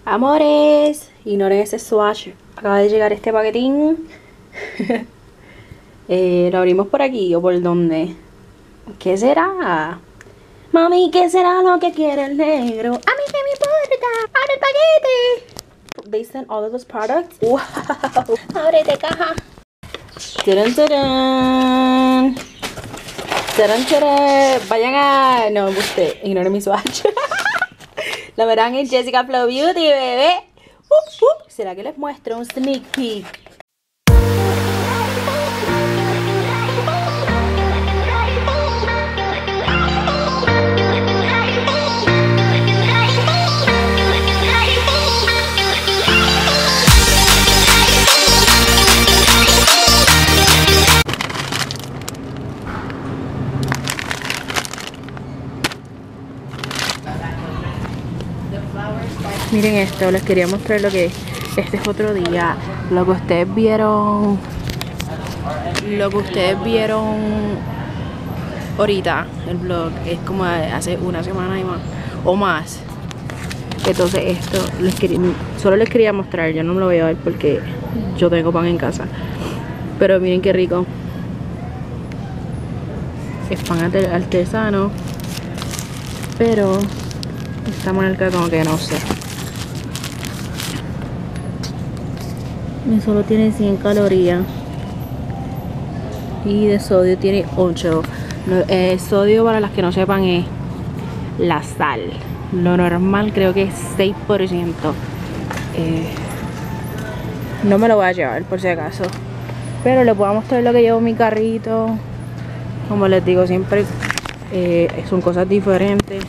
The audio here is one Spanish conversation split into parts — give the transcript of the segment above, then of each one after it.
Amores, ignoren ese swatch. Acaba de llegar este paquetín. ¿Lo abrimos por aquí o por dónde? ¿Qué será? Mami, ¿qué será lo que quiere el negro? A mí que me importa. ¡Abre el paquete! They sent all of those products. ¡Wow! ¡Ábrete caja! ¡Tarán, tarán! ¡Tarán, tarán! Vayan a... No, usted, ignoren mi swatch. La verán en Jessica Flow Beauty, bebé. ¿Será que les muestro un sneak peek? Miren esto, les quería mostrar lo que es. Este es otro día. Lo que ustedes vieron ahorita, el vlog, es como hace una semana y más, o más. Entonces esto solo les quería mostrar. Yo no me lo voy a ver porque yo tengo pan en casa. Pero miren qué rico. Es pan artesano, pero esta marca como que no sé. Y solo tiene 100 calorías. Y de sodio tiene 8. Sodio, para las que no sepan, es la sal. Lo normal creo que es 6%. No me lo voy a llevar por si acaso. Pero les voy a mostrar lo que llevo en mi carrito. Como les digo, siempre son cosas diferentes.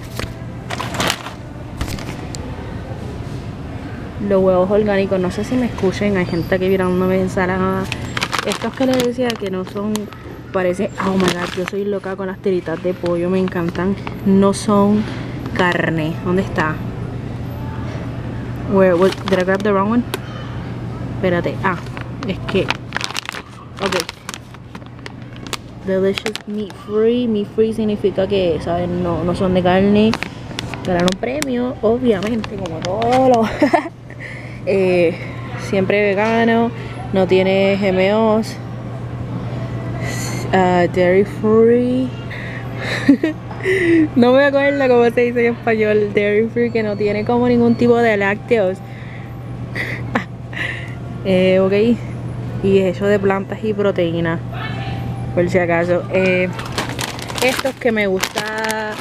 Los huevos orgánicos, no sé si me escuchen, hay gente que mirándome ensalada. Estos que les decía que no son, parece, oh my god, yo soy loca con las tiritas de pollo, me encantan. No son carne. ¿Dónde está? Did I grab the wrong one? Espérate, es que, ok. Delicious meat free. Meat free significa que, ¿saben? No son de carne. Ganaron un premio, obviamente, como todo lo... siempre vegano, no tiene GMOs, dairy free. No me acuerdo cómo se dice en español. Dairy free, que no tiene como ningún tipo de lácteos. Ok, y es hecho de plantas y proteínas, por si acaso. Estos que me gusta,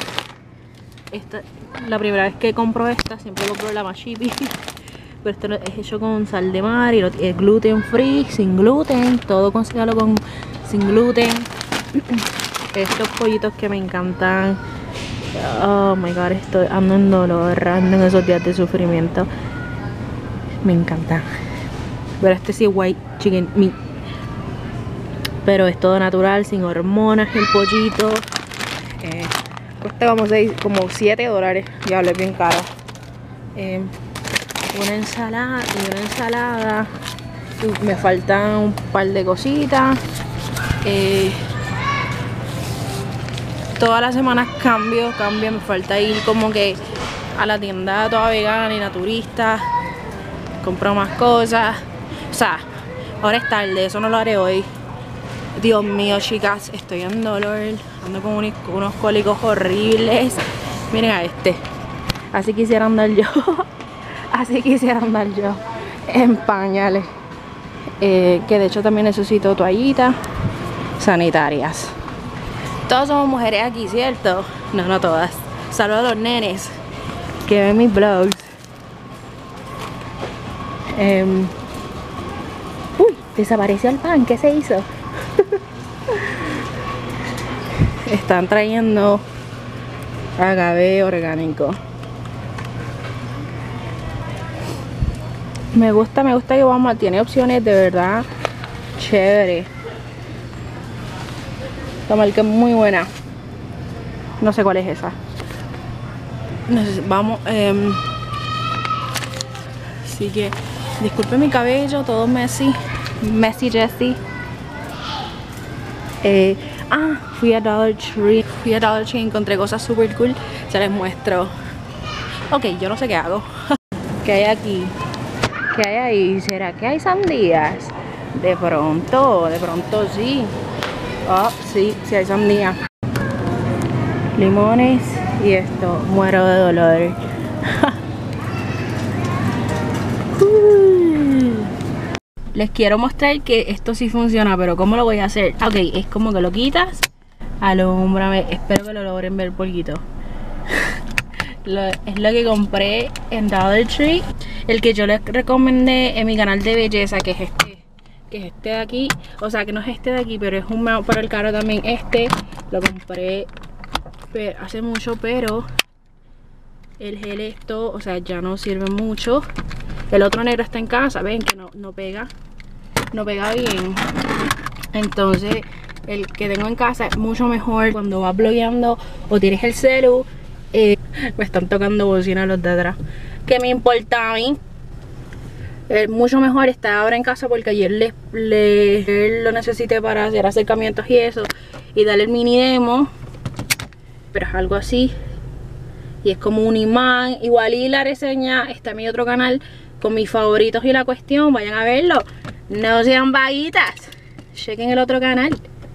la primera vez que compro esta, siempre compro la Machipi. Pero esto es hecho con sal de mar y es gluten free, sin gluten, todo considerado sin gluten. Estos pollitos que me encantan. Oh my god, ando en dolor, ando en esos días de sufrimiento. Me encantan. Pero este sí es white chicken meat. Pero es todo natural, sin hormonas, el pollito. Cuesta como $7. Diablo, es bien caro. Una ensalada. Y me faltan un par de cositas. Todas las semanas cambio. Me falta ir como que a la tienda toda vegana y naturista. Compro más cosas. O sea, ahora es tarde, eso no lo haré hoy. Dios mío, chicas, estoy en dolor. Ando con unos cólicos horribles. Miren a este. Así quisiera andar yo. Así quisiera andar yo en pañales. Que de hecho también necesito toallitas sanitarias. Todas somos mujeres aquí, ¿cierto? No todas. Saludos a los nenes que ven mis vlogs. Uy, desapareció el pan. ¿Qué se hizo? Están trayendo agave orgánico. Me gusta que Walmart tiene opciones de verdad chévere. La marca es muy buena. No sé cuál es esa. Vamos. Así que disculpen mi cabello, todo messy Jessie. Fui a Dollar Tree. Encontré cosas super cool. Se les muestro. Ok, yo no sé qué hago. Ok, ¿Qué hay aquí? ¿Qué hay ahí? ¿Será que hay sandías? De pronto sí. Oh, sí, sí hay sandías. Limones y esto. Muero de dolor. Les quiero mostrar que esto sí funciona, pero ¿cómo lo voy a hacer? Ok, es como que lo quitas, alúmbrame, espero que lo logren ver poquito. Es lo que compré en Dollar Tree, el que yo les recomendé en mi canal de belleza, que es este de aquí, o sea que no es este de aquí, pero es un para el carro también. Este lo compré hace mucho, pero el gel esto, o sea, ya no sirve mucho. El otro negro está en casa, ven que no pega bien. Entonces el que tengo en casa es mucho mejor cuando vas blogueando o tienes el celu. Me están tocando bocina los de atrás. ¿Qué me importa a mí? Mucho mejor estar ahora en casa, porque ayer lo necesité para hacer acercamientos y eso, y darle el mini demo, pero es algo así y es como un imán. Igual, y la reseña está en mi otro canal con mis favoritos y la cuestión, vayan a verlo, no sean vaguitas, chequen el otro canal.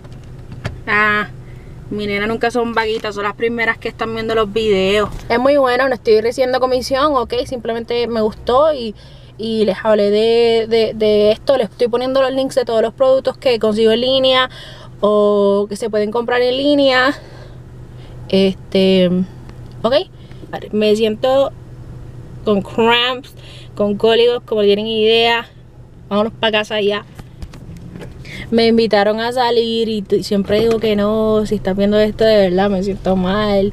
Mi nena nunca son vaguitas, son las primeras que están viendo los videos. Es muy bueno, no estoy recibiendo comisión, ok, simplemente me gustó y les hablé de esto. Les estoy poniendo los links de todos los productos que consigo en línea o que se pueden comprar en línea. Ok, me siento con cramps, con cólicos, como tienen idea. Vámonos para casa ya. Me invitaron a salir y siempre digo que no. Si estás viendo esto, de verdad me siento mal.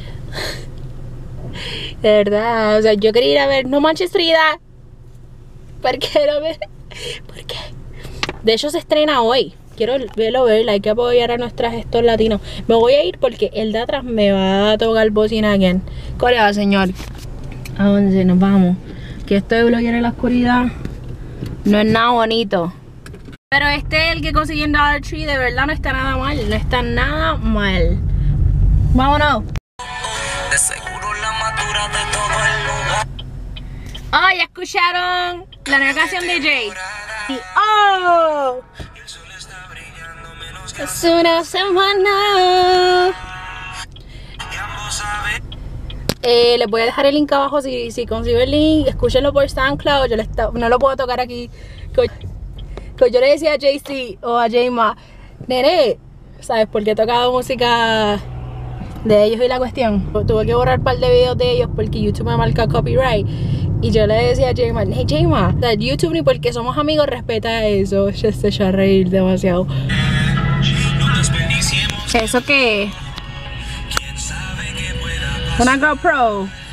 De verdad, o sea, yo quería ir a ver No Manches Frida. ¿Por qué no ver? ¿Por qué? De hecho se estrena hoy. Quiero verla, hay que apoyar a nuestras gestos latinos. Me voy a ir porque el de atrás me va a tocar bocina again. Corea, señor. ¿A dónde nos vamos? Que esto de bloquear en la oscuridad no es nada bonito. Pero este, el que conseguí en Dollar Tree, de verdad no está nada mal. No está nada mal. Vámonos. De seguro la madura de todo el lugar. Oh, ya escucharon la nueva canción de Jay. Y oh, es una semana. Les voy a dejar el link abajo si consigo el link. Escúchenlo por SoundCloud. No lo puedo tocar aquí. Yo le decía a JC o a Jayma, nene, ¿sabes por qué he tocado música de ellos y la cuestión? Tuve que borrar un par de videos de ellos porque YouTube me marca copyright. Y yo le decía a Jayma, hey Jayma, YouTube ni porque somos amigos respeta eso. Ella se echó a reír demasiado. ¿Eso qué? Una GoPro.